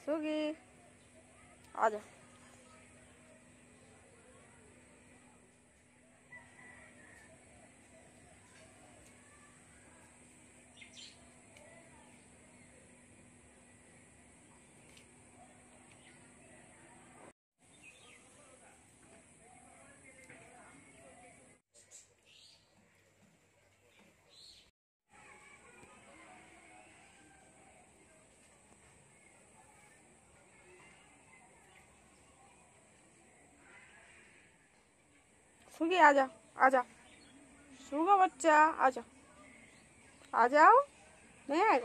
Swiggy आजा। Swiggy आजा आजा। सुगा बच्चा आजा। आ जाओ। नहीं आएगा।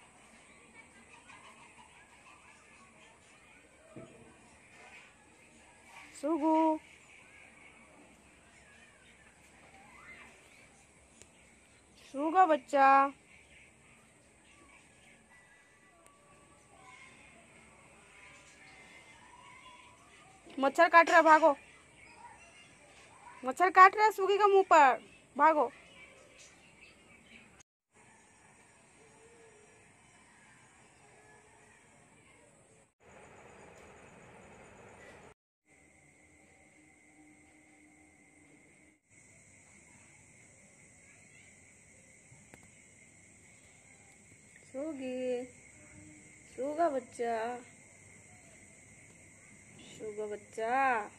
सुगु सुगा बच्चा। मच्छर काट रहा, भागो। मच्छर काट रहा है सुगी का मुंह पर, भागो। सुगी सुगा बच्चा। सुगा बच्चा।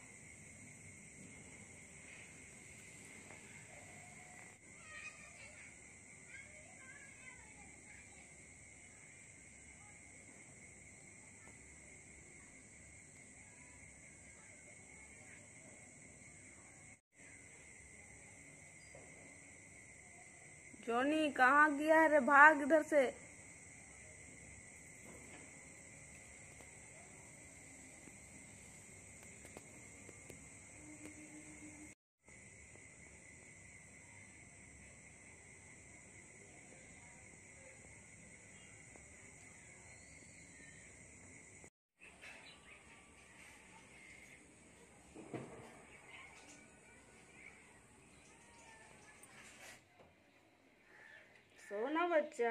जॉनी कहाँ गया है रे? भाग इधर से। सोना बच्चा।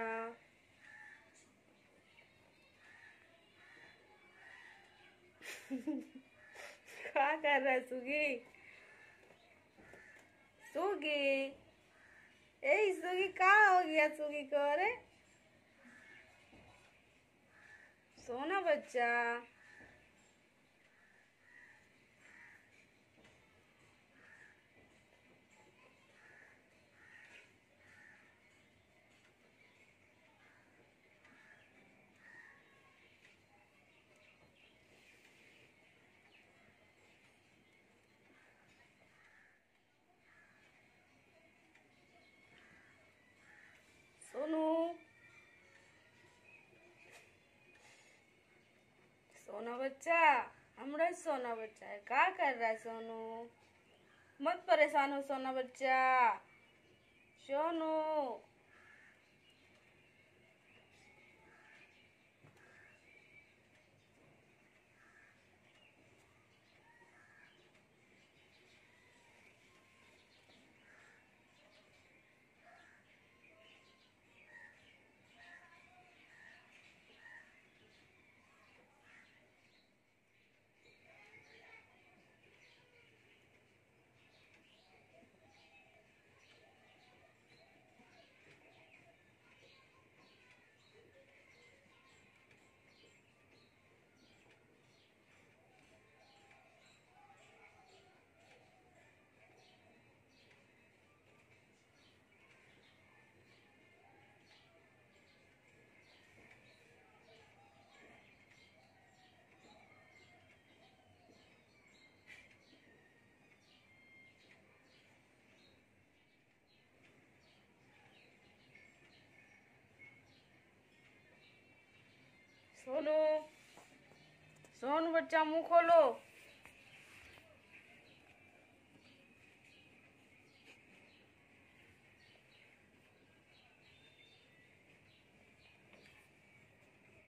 क्या कर रहा है सुगी? सुगी ए सुगी कहाँ हो गया सुगी को? अरे सोना बच्चा। सोनू सोना बच्चा, हमारा सोना बच्चा है। क्या कर रहा है सोनू? मत परेशान हो सोना बच्चा। सोनू सोनू सोनू बच्चा मुंह खोलो।